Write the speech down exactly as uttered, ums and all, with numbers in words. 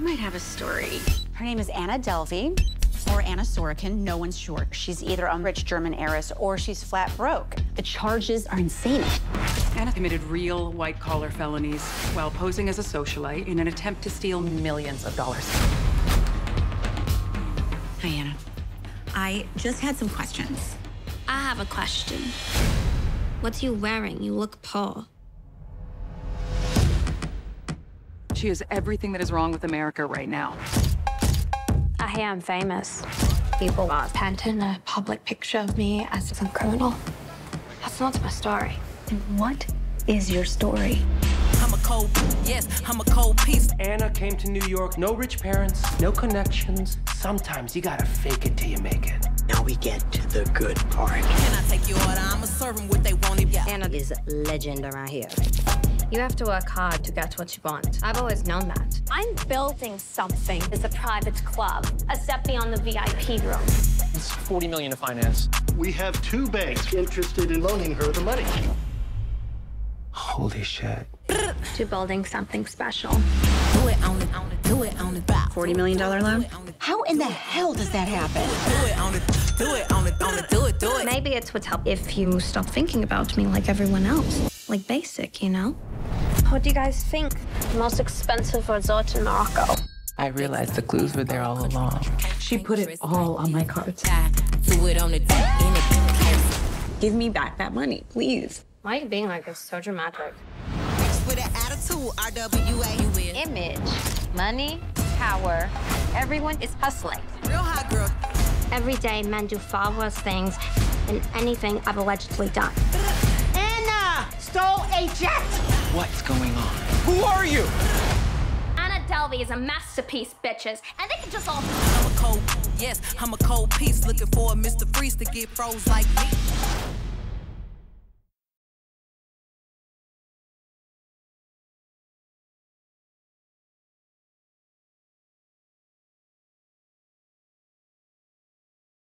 might have a story. Her name is Anna Delvey, or Anna Sorokin. No one's sure. She's either a rich German heiress or she's flat broke. The charges are insane. Anna committed real white-collar felonies while posing as a socialite in an attempt to steal millions of dollars. Hi, Anna. I just had some questions. I have a question. What's you wearing? You look poor. She is everything that is wrong with America right now. I hear I'm famous. People are painting a public picture of me as some criminal. That's not my story. And what is your story? I'm a cold, yes, I'm a cold piece. Anna came to New York, no rich parents, no connections. Sometimes you gotta fake it till you make it. Now we get to the good part. Can I take your order? I'ma serve them what they want. Yeah. Anna is a legend around here. You have to work hard to get what you want. I've always known that. I'm building something. It's a private club, a step beyond the V I P room. It's forty million to finance. We have two banks interested in loaning her the money. Holy shit. To building something special. Do it on it, on it, do it on it. forty million dollar loan? How in the hell does that happen? Do it on it, do it on it, on it, do it, do it. Maybe it's what's help if you stop thinking about me like everyone else. Like basic, you know? What do you guys think? The most expensive resort in Morocco. I realized the clues were there all along. She put it all on my cards. Do it on it, in it. Give me back that money, please. Why are you being like this? So dramatic. With an attitude, R W A, you win. Image, money, power. Everyone is hustling. Real hot girl. Every day, men do far worse things than anything I've allegedly done. Anna stole a jet! What's going on? Who are you? Anna Delvey is a masterpiece, bitches, and they can just all... I'm a cold, yes, I'm a cold piece. Looking for a Mister Freeze to get froze like me.